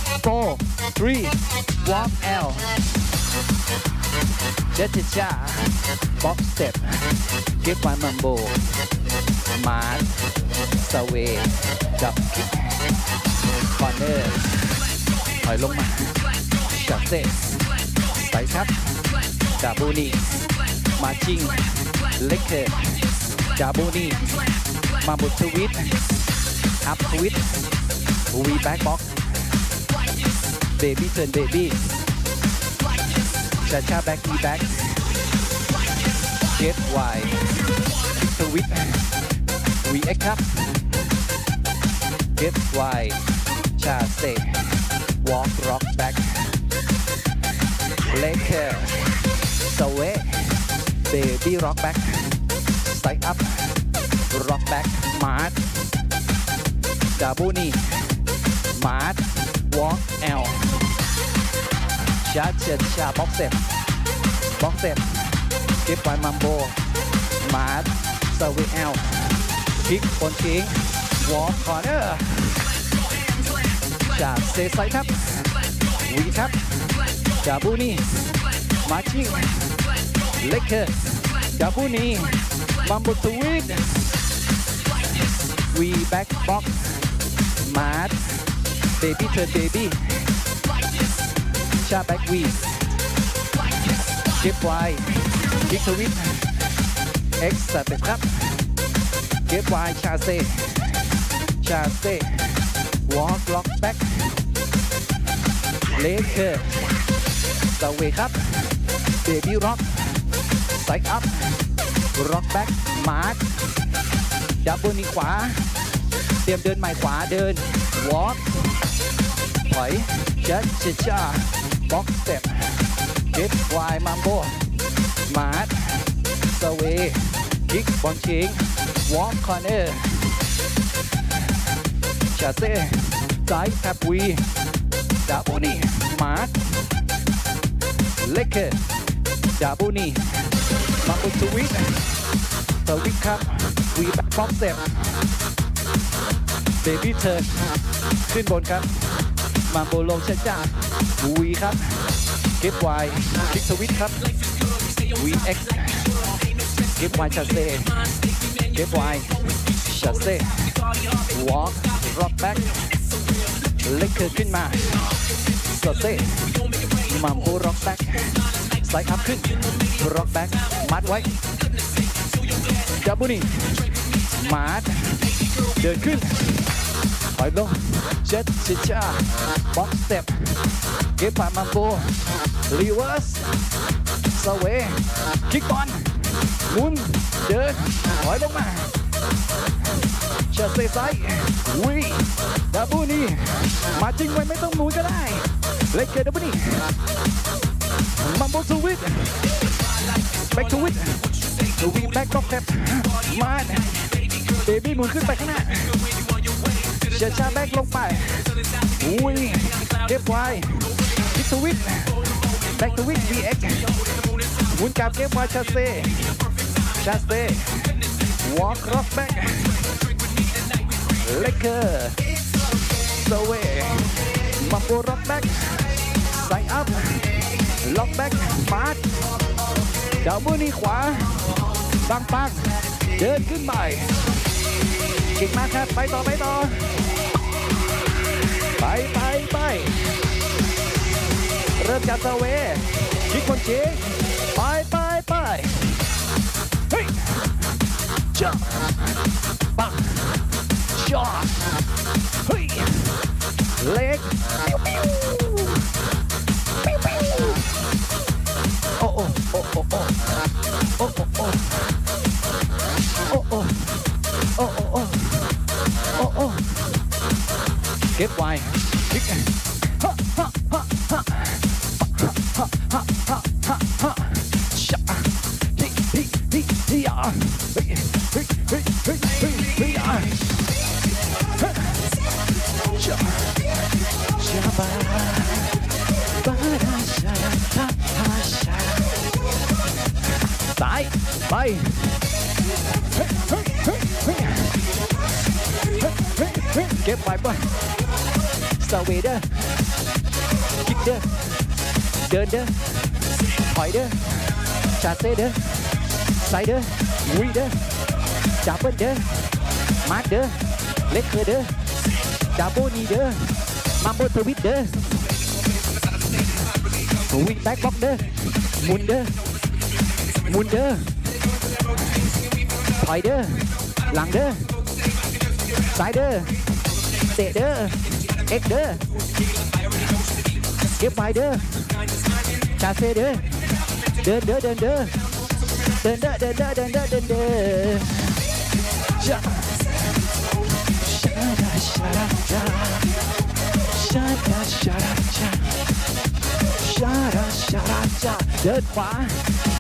4 3 walk L จ้า box step เก็บไว้มัมโบมาร์สเวจับคิกคอร์เนอร์ถอยลงมาจับเซใส่ครับจาบูนีมาชิงเล็กเกอร์จาบูนีมาบุตทวิตอัพทวิตวีแบ็กบ็อกเบบี้เทิร์นเบบี้ชาแบ็กวีแบ็กเก็ตไวทวิตวีเอ็กครับเก็ตไวชาเซวอล์กร็อกแบ็กเล็กเกอร์สเวเบบี้ร็อกแบ็กไซด์อัพร็อกแบ็กมาร์ทดาบูนีมาร์ทวอล์กแอลชาบ็อกเซปเก็บไว้มัมโบมาร์ทสเวแอลคิกบนชิงวอล์กคอร์เนอร์ชาเซไซด์ครับวีครับดาบูนีมาชิงเล็กเกอร์ดาบูนีมัมโบทวิตวีแบ็กบ็อกมาร์ทเบบี้เทิร์นเบบี้ชาแบ็กวีเก็บไว้คิกทวิตเอ็กซ์สเต็ปครับเก็บไว้ชาเซวอล์กล็อกแบ็กเลกเกอร์สเวครับเบบี้ร็อกไซด์อัพร็อกแบ็กมาร์ทดับเบิลนี้ขวาเตรียมเดินใหม่ขวาเดินวอล์กถอยจ้าบ็อกสเต็ปเก็ตไวมัมโบมาร์ทสเวคิกบอลชิงวอล์กคอร์เนอร์ชาเซ่ไซด์แท็บวีดาบูนีมาร์ทเล็กเกอร์ดาบูนีมัมโบทวิตครับวีแบ็คบ็อกสเต็ปเบบี้เทิร์นขึ้นบนครับมัมโบลงจ้าวีครับเก็บไวคิกทวิตครับวีเอ็กซ์เก็บไวชาเซ่เก็บไวชาเซ่วอล์กร็อกแบ็กเล็กเกอร์ขึ้นมาชาเซ่มัมโบร็อกแบ็กไซด์อัพขึ้นร็อกแบ็กมัดไว้ดับบูนีมาร์ทเดินขึ้นถอยลงจ้าบ็อกสเต็ปเก็บผ่านมัมโบรีเวิร์สสเวคิกบอลหมุนเดินถอยลงมาชาเซไซวีดับบูนีมาจริงไว้ไม่ต้องหมุนก็ได้เล็กเกอร์ดับบูนีมัมโบทวิตแบ็กทวิตวีแบ็กบ็อกแท็บมาร์ทเบบี้หมุนขึ้นไปข้างหน้าชาแบ็กลงไปอุ้ยเก็บไว้คิกทวิตแบ็กทวิต VX หมุนกลับเก็บไว้ชาเซ่วอล์กร็อกแบ็กเล็กเกอร์สเวมัมโบร็อกแบ็กไซด์อัพล็อกแบ็กมาร์ทดับเบิลนี่ขวาปังเดินขึ้นไปเก่งมากครับไปต่อไปเริ่มจากสเวคิกคนเชงไปเฮ้ยจ้าปังจ้าเฮ้ยเล็กโอ้เก็บไว้คิกสายไปเก็บไปสเวเดอร์คิกเดอร์เดินเดอร์ถอยเดอร์ชาเซ่เดอร์ไซเดอร์วีเดอร์ดับเบิลเดอร์มาร์คเดอร์เล็กเคอร์เดอร์ดับเบิลนีเดอร์มัมโบทวิตเดอร์วิ่งแบ็กบ็อกเดอร์มุนเดอร์มุนเดอร์ถอยเดอร์หลังเดอร์ซ้ายเดอร์เตะเดอร์เอ็กเดอร์เก็บไว้เดอร์ชาเซ่เดอร์เดินเดอร์เดินเดอร์เดินเดอร์เดินเดอร์เดินเดอร์เดินเดอร์ชาชาดาชาดาชาชาดาชาดาชาชาดาชาดาชาเดินขวา